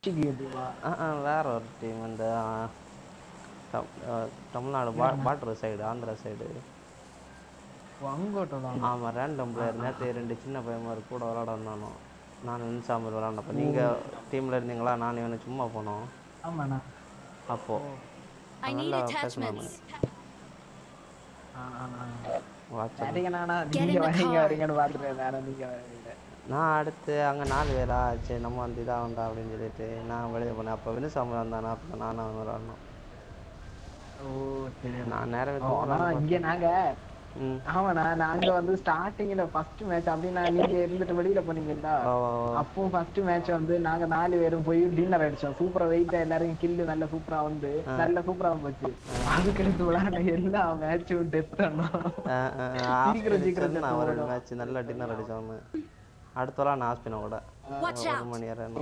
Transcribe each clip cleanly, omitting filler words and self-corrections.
வேற ஒரு டீம் இந்த Tamil Nadu border side Andhra side. ஆமாம் ரேண்டம் பிளேயர். நேற்று 2 சின்ன பையன் மாதிரி கூட விளாட வந்தானோ. நான் நின்சாமல் விளாண்டப்போ நீங்கள் டீமில் இருந்தீங்களா? நான் இவனை சும்மா போனோம். அப்போது நல்லா பேசணும். நான் அடுத்து அங்கே 4 பேரா சரி நம்ம வந்து இதாக உண்டா அப்படின்னு சொல்லிட்டு நான் வெளியே போனேன். அப்போ வினுசாமி வந்தானே, அப்போ நானும் அவன் விளாடணும். நான் நேரம் இங்கே நாங்கள் ஆமாண்ணா நாங்க வந்து ஸ்டார்டிங்ல ஃபர்ஸ்ட் மேட்ச் அப்படின்னா நீங்க இருந்துட்டு வெளியில போனீங்களா, அப்போ ஃபர்ஸ்ட் மேட்ச் வந்து நாங்க 4 பேரும் போய் டின்னர் அடிச்சோம். சூப்பரா வெயிட்டா எல்லாரும் கில்லு நல்ல சூப்பரா வந்து நல்ல சூப்பரா போச்சு. அதுக்கடுத்து விளையாட எல்லா மேட்சும் டெத் ஒரு மேட்ச் நல்ல டின்னர் அடிச்சோம். அடுத்த நான் ஆஸ்பின கூட 1 மணி நேரம்.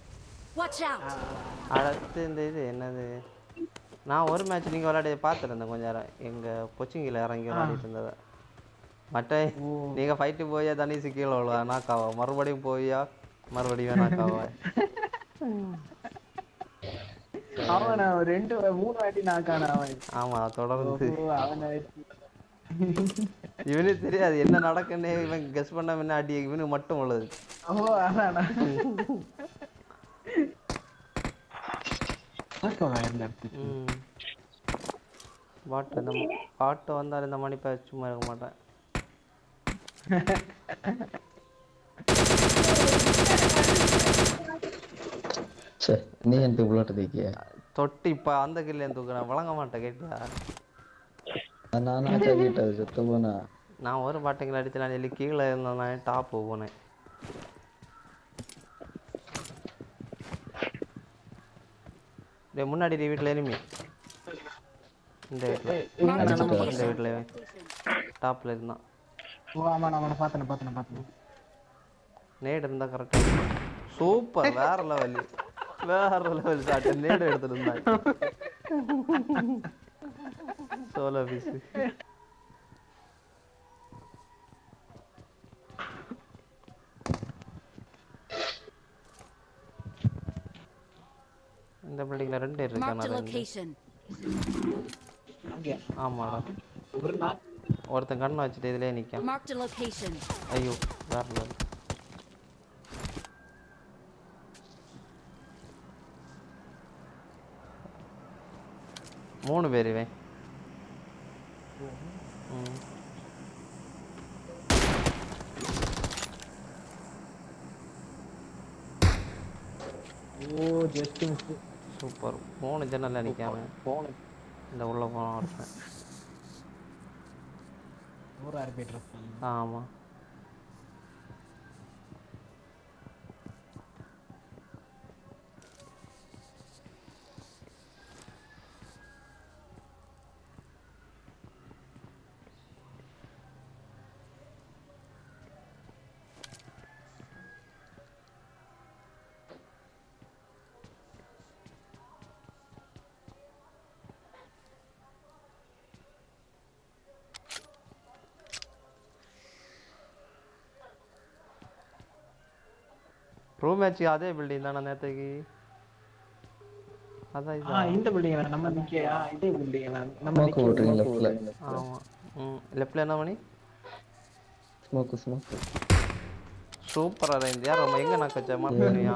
அடுத்து இந்த இது என்னது, நான் ஒரு மேட்ச் நீங்கள் விளையாடி பார்த்துருந்தேன் கொஞ்சம் நேரம். எங்கள் கொச்சிங்கில் இறங்கி விளையாடிட்டு இருந்ததை. மற்ற நீங்கள் ஃபைட்டு போயா தனிச்சு கீழே விழுவா நாக்காவா, மறுபடியும் போயா மறுபடியும் நாக்காவா. ஆமாம் தொடர்ந்து இவனுக்கு தெரியாது என்ன நடக்குன்னு. இவன் கெஸ் பண்ண முன்ன அடி இவனுக்கு மட்டும் உள்ளது. பாட்டு வந்தால் இந்த மணி பேர் சும்மா இருக்க மாட்டேன். நீ எந்த புள்ளட்ட தூக்கிய தொட்டு இப்போ அந்த கில்ல தூக்குறேன் வழங்க மாட்டேன். கேட்டியா நானும் கேட்டது செத்து போனா. நான் ஒரு பாட்டுங்களை அடித்து நான் சொல்லி கீழே இருந்தேன். டாப்பு போனேன். முன்னாடி வீட்டில் எனிமி இந்த வீட்டில் டாப்பில் இருந்தான். நேடு இருந்தா கரெக்டாக சூப்பர். வேற லெவல் ஷாட். நேடு எடுத்துட்டு இருந்தாங்க. Solo piece. இந்த பில்டிங்ல 2 பேர் இருக்காங்க. ஆமாடா ஒருத்தன் கண்ணை வச்சுட்டு இதுலயே நிக்கான். ஐயோ வேற லெவல். மூணு பேர் இவன். சூப்பர். 3 ஜன்னல்ல நிக்காம இந்த உள்ள போன ஒருத்தன். ஆமா ப்ரோ மேட்ச் அதே பில்டிங் தான நேத்துக்கு. அதான் இந்த பில்டிங் நம்ம நிக்கயா இதே பில்டிங் நம்ம ஸ்மோக் ஓட்றீங்க லெஃப்ட்ல. ஆமா லெஃப்ட்ல என்ன பண்ணி ஸ்மோக் சூப்பரா இருந்துச்சு. யார் நம்ம எங்க நான் கச்ச மாட்டேனியா.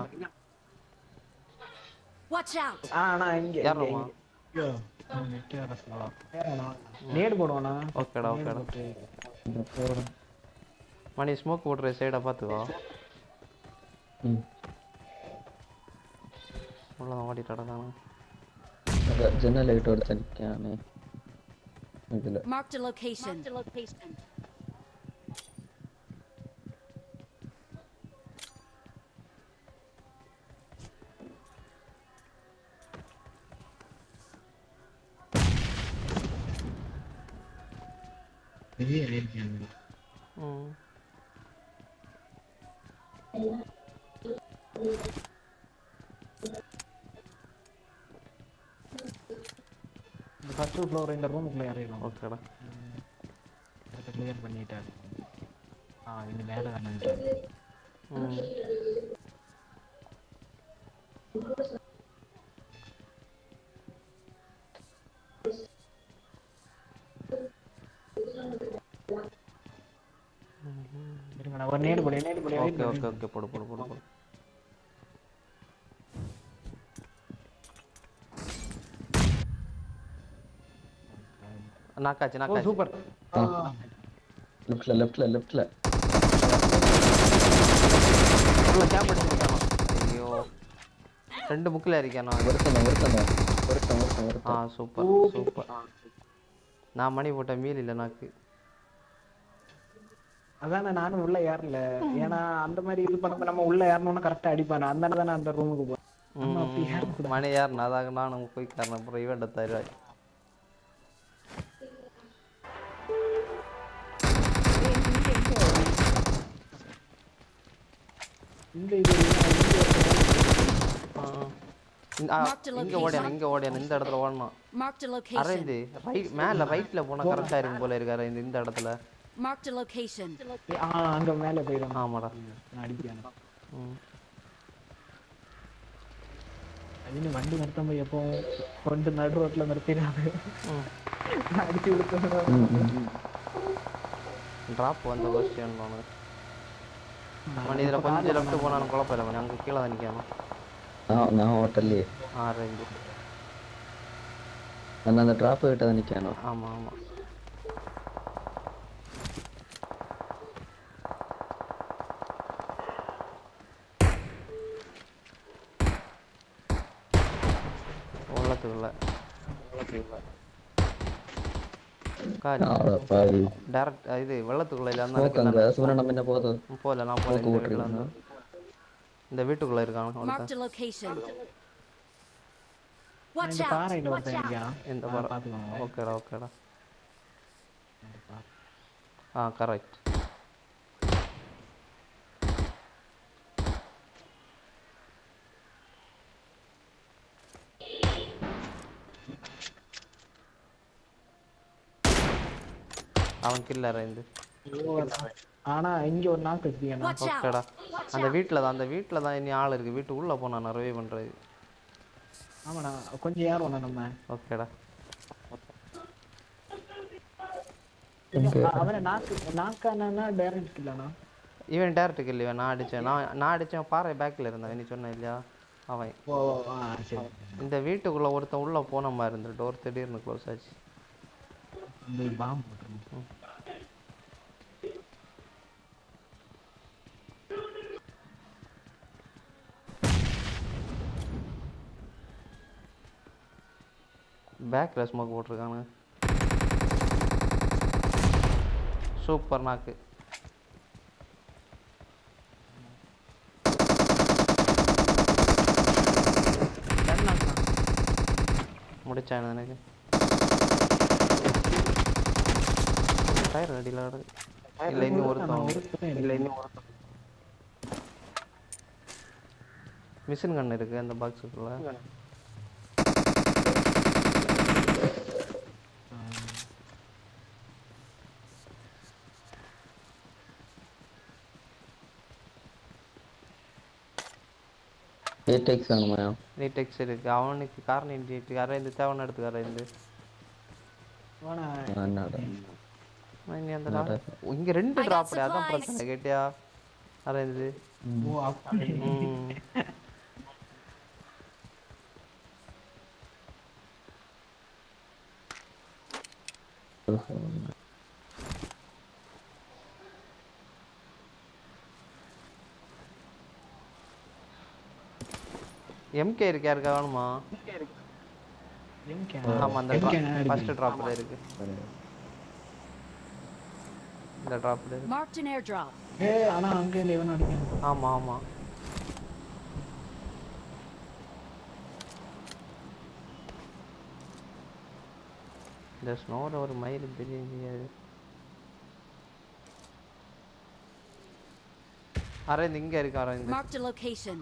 Watch out. நான் இங்க யார் நம்ம ஐயோ நெட் வரஸ்லா நேடு போடுவானா. ஓகேடா மணி ஸ்மோக் போடுற சைடா பாத்துக்கோ. உள்ள ஓடிட்டடா நான். ஜன்னல் லைட் ஓட தனிக்கானே இதுல. Mark the location. வெளியே ஏறியாங்க. இந்த ஃபர்ஸ்ட் ஃப்ளோர் இந்த ரூமுக்குள்ள ஏறிடலாம். ஓகேடா இத கிளியர் பண்ணிட்டேன். இந்த மேல வந்துட்டேன். இருங்கடா ஒரு நேடு போடு வெயிட் ஓகே பண்ணு ஓகே ஓகே போடு போடு போடு போடு. நாக்காச்சு ஓ நாக்காச்சு. சூப்பர் லெஃப்ட்ல உள்ள கேப் அடிச்சிருக்கானோ. ஐயோ 2 முக்கில் இருக்கானோ. ஒருத்தன் ஆ சூப்பர் சூப்பர். நான் மணி போட்ட மீல் இல்லை நாக்கு. அதானே நானும் உள்ள ஏறல. ஏன்னா அந்த மாதிரி இது பண்ண நம்ம உள்ள ஏறணும்னா கரெக்டா அடிப்பானு. அதனால தானே அந்த ரூமுக்கு போறோம். நம்ம அப்படி ஏறக்கூடாது. மணி ஏறணும் அதாக நானும் போய் காரணம் அப்புறம் இவன் தருவாய். இந்த இது இங்க ஓடியானு இந்த இடத்துல ஓடணும். அரேந்து ரைட் மேல ரைட்ல போனா கரெக்டா இருக்கும் போல இருக்கு. அரேந்து இந்த இடத்துல அங்க மேல போயிடும். ஆமாடா அடிக்கானு. ம் அதுன்னு வண்டி நிறுத்தம் போய் எப்போ கொண்டு நடு ரோட்ல நிறுத்திடாது. அடிச்சு விடுத்து ட்ராப் வந்த கொஸ்டின் மணி இதில் கொஞ்சம் லெஃப்ட் போனாலும் குழப்பம் இல்லை. மணி அங்கே கீழே தான் நிற்கணும். நான் ஹோட்டல்லே ரெண்டு நான் அந்த ட்ராப் கிட்ட தான் நிற்கணும். ஆமாம் ஆமாம். உள்ளத்துக்குள்ள டேரக்ட் இது வெள்ளத்துக்குள்ள இல்லை. அந்த போகல நான் போகல. இந்த வீட்டுக்குள்ள இருக்கான். பாறையில ஒருத்தன் இருக்கான். இந்த பாறை. ஓகேடா ஓகேடா. கரெக்ட். அவன் கில்லர் இந்த. ஆனா இங்க ஒரு நாக்கு வச்சிருக்கேன். ஓகேடா. அந்த வீட்ல தான் இனி ஆள் இருக்கு. வீட்டு உள்ள போனா நான் ரிவைவ் பண்றது. ஆமாடா கொஞ்சம் ஏறணும் நம்ம. ஓகேடா. அவன நாக்கானா டைரக்ட் கில்லானா? இவன் டைரக்ட் கில். இவன் நான் அடிச்சேன் பாறை பேக்ல இருந்தான். நீ சொன்ன இல்லையா அவன். சரி. இந்த வீட்டுக்குள்ள ஒருத்தன் உள்ள போன மாதிரி இருந்த டோர் திடீர்னு க்ளோஸ் ஆச்சு. இந்த பாம் போட்டுருங்க. பேக்ல ஸ்மோக் போட்டிருக்கானு. சூப்பர் நாக்கு. முடிச்சானு எனக்கு. டயர் அடியில் ஆடு. இல்லை இன்னும் ஒருத்தன். மிஷின் கன் இருக்கு அந்த பாக்ஸுக்குள்ள. நீடெக்ஸ் வேணுமா? நீடெக்ஸ் இருக்கு. அவனுக்கு காரணம் இண்டிட்டு அரேந்து தேவன எடுத்து அரேந்து. இங்க 2 டிராப். அதான் பிரச்சனை கேட்டியா அரேந்து. எம்கே இருக்கு. யாருக்கா வேணுமா? ஆமா அந்த ஃபர்ஸ்ட் டிராப்ல இருக்கு. இந்த டிராப்ல இருக்கு. Marked an airdrop. ஆனா அங்க லெவன் அடிக்கணும். ஆமா ஆமா. இந்த ஸ்னோல ஒரு மைல் தெரியாது. அரேந்து இங்க இருக்கு. அரேந்து Marked a location.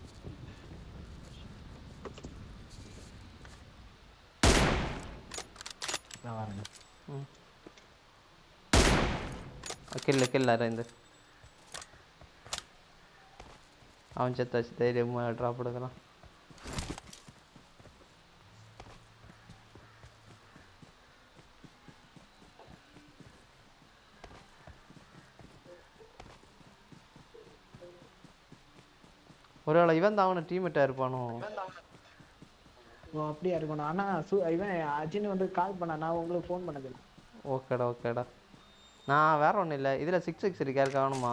கில்ல அரேந்து. அவன் செத்தாச்சு. தைரியமா ட்ராப் எடுக்கிறான். ஒருவேளை இவன் தான் அவனை டீம்மேட்டாக இருப்பானோ? ஓ அப்படியா இருக்கணும். ஆனா இவன் அஜின் வந்து கால் பண்ண, நான் உங்களுக்கு ஃபோன் பண்ணது. ஓகேடா ஓகேடா. நான் வேற ஒன்றும் இல்லை, இதில் 6x இருக்கு, யாருக்கு வேணுமா?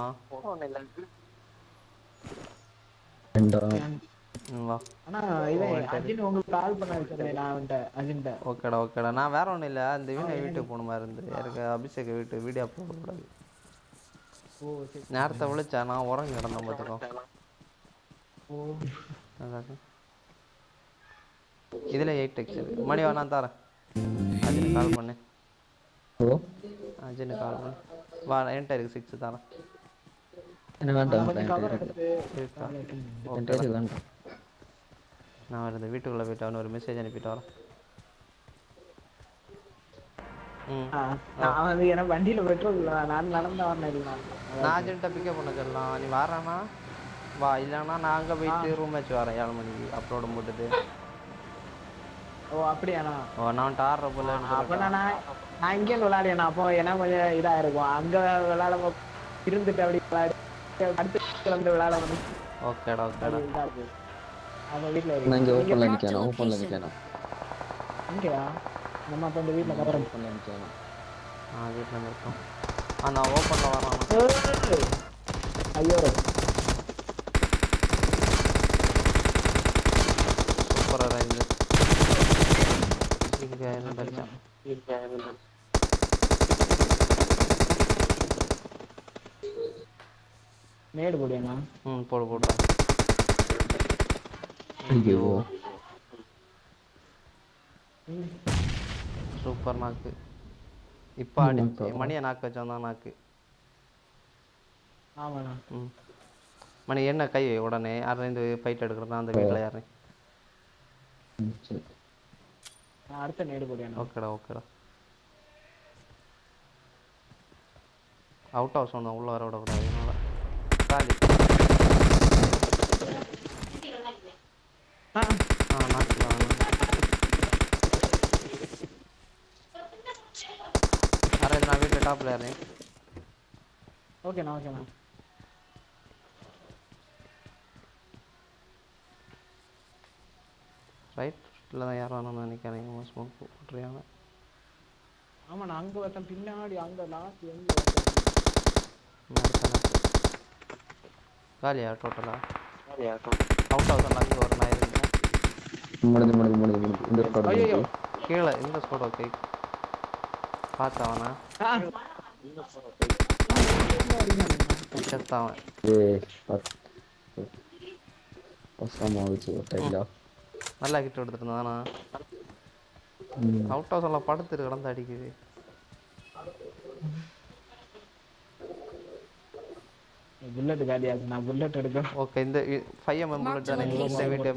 வா. ஆனா இவன் அஜின் உங்களுக்கு கால் பண்ண வச்சிருந்தேன் நான் அவன்கிட்ட, அஜின்கிட்ட. ஓகேடா ஓகேடா. நான் வேற ஒன்றும் இல்லை, அந்த இவனை வீட்டுக்கு போன மாதிரி இருந்து யாருக்கு அபிஷேக் வீட்டு வீடியோ போடக்கூடாது. ஓ சரி. நேரத்தை விழிச்சா நான் உறங்கி கிடந்தேன் பார்த்துக்கோ. ஓ இதில் 8x இருக்கு. மணி வேணா தரேன், அஜினு கால் பண்ணு. அஜினு கால் பண்ணு. வா என்கிட்ட இருக்கு 6 தரேன். என்ன வேண்டாம் இருக்கா? நான் வருது வீட்டுக்குள்ளே போயிட்டு அவனு ஒரு மெசேஜ் அனுப்பிட்டு வரேன். நான் வந்து ஏன்னா வண்டியில பெட்ரோல் இல்லை, நான் நடந்து வரணும். நான் அஜென்ட்டை பிக்கப் பண்ண சொல்லலாம். நீ வரானா வா, இல்லைன்னா நான் அங்கே போயிட்டு ரூம் வச்சு வரேன் 7 மணிக்கு அப்லோடு போட்டுட்டு. ஓ அப்படியாண்ணா? ஓ நான் ஆடுற போல. அப்போ நான் இங்கேயும் விளையாடியேண்ணா. அப்போ ஏன்னா கொஞ்சம் இதாக இருக்கும் அங்கே விளையாட இருந்துட்டு அப்படி விளையாடி அடுத்து வந்து விளையாட வந்து. ஓகேடா ஓகேடா. அவங்க வீட்டில் இங்கேயா நம்ம அப்போ இந்த வீட்டில் கவரம் வீட்டில் இருக்கோம். நான் ஓப்பனில் வரான். ஐயோ சூப்பராக இருந்து இங்கே என்ன படித்தான். நேடு போடியாண்ணா? போடு போடுறேன். ஐயோ சூப்பர் நாக்கு. இப்போ அடி மணியை நாக்கு வச்சோம் தான் நாக்கு. ஆமாண்ணா. மணி என்ன கை உடனே யாரும் ஃபைட் எடுக்கிறதா அந்த வீட்டில் யாரு? அடுத்த நேடு போடியாண்ணா? ஓகேடா ஓகேடா. அவுட் ஹவுஸ் ஒன்று உள்ளே வர விடக்கூடாது அதனால. காலி. நாக்கு தான். யாராவது நான் வீட்டில் டாப்பில் யாரு? ஓகேண்ணா ஓகேண்ணா. ரைட்டில் தான் யாரும் வேணும்னு நினைக்கிறேன். ஸ்மோக் போட்டுருக்காங்க. ஆமாண்ணா அங்கே ஒருத்தன் பின்னாடி அங்கே லாஸ்ட் எங்கே காலியா டோட்டலா? அவுட் ஹவுஸ் அங்கே ஒரு நான் இருக்கேன். கீழே இந்த ஸ்பாட். ஓகே பார்த்தவனா செத்தாவன். நல்லா கிட்ட எடுத்துட்டு இருந்தானா? அவுட் ஹவுஸ் எல்லாம் படுத்துட்டு கிடந்து அடிக்குது. புல்லட் காலியாச்சு, நான் புல்லட் எடுக்க. ஓகே இந்த 5mm புல்லட் தானே இந்த வீட்டு.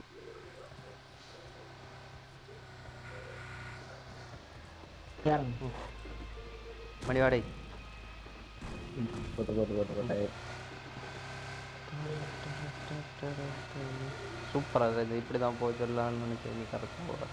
மணிவாடை சூப்பரா இருக்குது. இப்படி தான் போயிடலான்னு நினைச்சேன். நீ கரெக்டாக போட.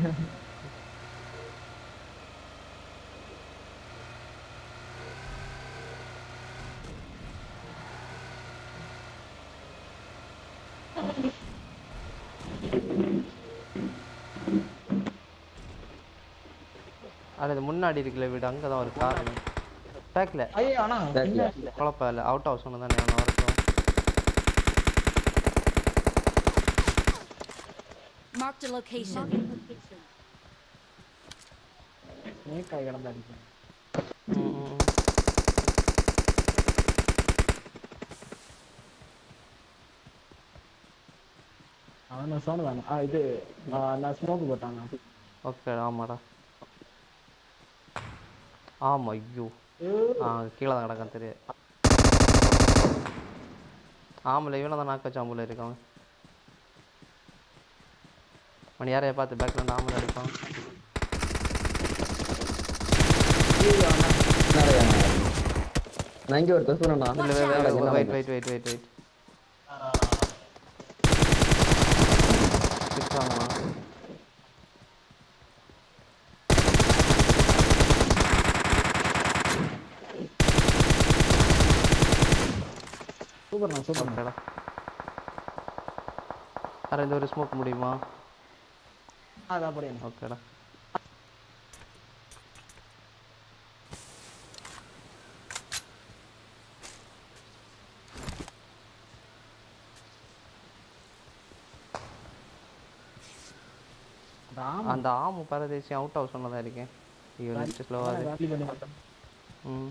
அது முன்னாடி இருக்குல்ல வீடு, அங்கே தான் ஒரு கார் பேக்கில். குழப்பம் இல்லை. அவுட் ஹவுஸ் ஒன்று தானே ஒன்று வரட்டும். Marked a location. நேக்காய் கிடந்து அடிப்பேன். அவனை சோனு இது நான் ஸ்மோக் போட்டாங்க. ஓகே ஆமாடா. ஆமாம் ஐயோ கீழே தான் கிடக்கான் தெரியாது. ஆம்பளை இவனை தான் நாக்கு வச்சு ஆம்பளை இருக்காங்க. மணி யாரையா பார்த்து பேக்ரவுண்ட் ஆம்பளை அடிப்பான். நான் இங்கே ஒரு பேசுறேன்னா wait wait wait wait wait சூப்பர்ண்ணா சூப்பர்ண்ணா. வேறு இந்த ஒரு ஸ்மோக் முடியுமா? அதான் போடுங்க. ஓகேடா. அந்த ஆமு பரதேசி அவுட் ஹவுஸ் சொன்னதாக இருக்கேன். ஐயோ நெட் ஸ்லோவாக. ம்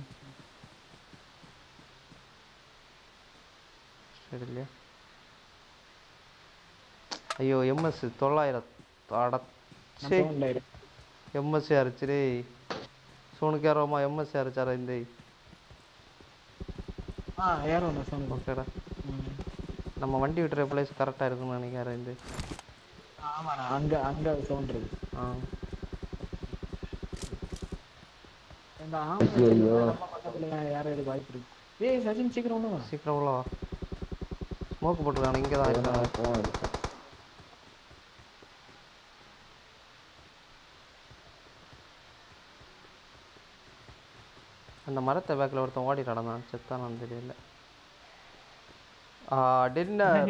சரி இல்லையா? ஐயோ எம்எஸ் 900 அடச்சே. எம்எஸ்சி அரைச்சிரே சோனுக்கு யாரோமா எம்எஸ்சி அரைச்சாரா இந்த. ஓகேடா. நம்ம வண்டி விட்டுற பிளேஸ் கரெக்டாக இருக்குன்னு நினைக்கிறேன் இந்த. ஆமாண்ணா அங்கே சவுண்ட் இருக்கு. இந்த ஆம்பளை நம்ம பக்கத்தில் யாரும் எடுக்க வாய்ப்பு இருக்கு. ஏய் சச்சின் சீக்கிரம் ஒன்று சீக்கிரம் உள்ள வா. ஸ்மோக் போட்டுருக்காங்க. இங்கே தான் இருக்காங்க. அந்த மரத்தை பேக்கில் ஒருத்தன் ஓடி நடந்தான். செத்தானான்னு தெரியல. டின்னர்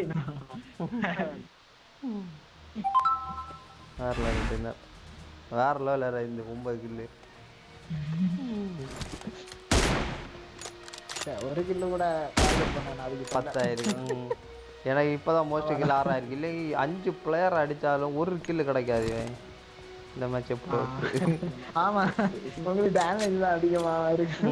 வேற லெவல் டின்னர். வேற லெவல் இந்த 9 கில்லு. ஒரு கில்லு கூட 10,000. எனக்கு இப்போதான் மோஸ்ட் கில் 6,000 கில்லு. 5 பிளேயர் அடித்தாலும் ஒரு கில்லு கிடைக்காது இந்த மேட்ச். எப்போ ஆமா உங்களுக்கு டேமேஜ் தான் அதிகமாக இருக்கு.